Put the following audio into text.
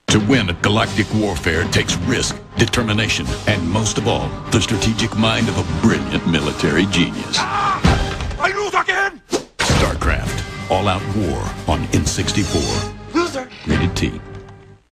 To win at galactic warfare takes risk, determination, and most of all, the strategic mind of a brilliant military genius. I lose again! Starcraft. All-out war on N64. Loser! Rated T.